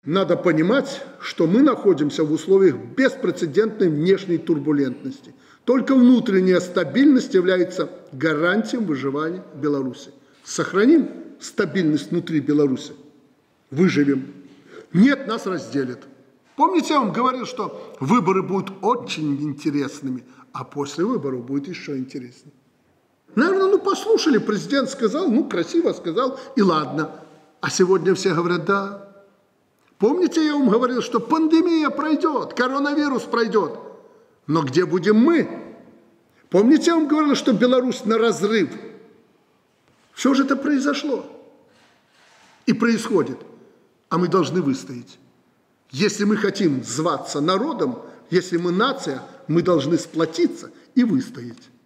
Надо понимать, что мы находимся в условиях беспрецедентной внешней турбулентности. Только внутренняя стабильность является гарантией выживания Беларуси. Сохраним стабильность внутри Беларуси, выживем. Нет, нас разделят. Помните, я вам говорил, что выборы будут очень интересными, а после выборов будет еще интереснее. Наверное, послушали, президент сказал, красиво сказал, и ладно. А сегодня все говорят, да. Помните, я вам говорил, что пандемия пройдет, коронавирус пройдет. Но где будем мы? Помните, я вам говорил, что Беларусь на разрыв? Что же это произошло? И происходит. А мы должны выстоять. Если мы хотим зваться народом, если мы нация, мы должны сплотиться и выстоять.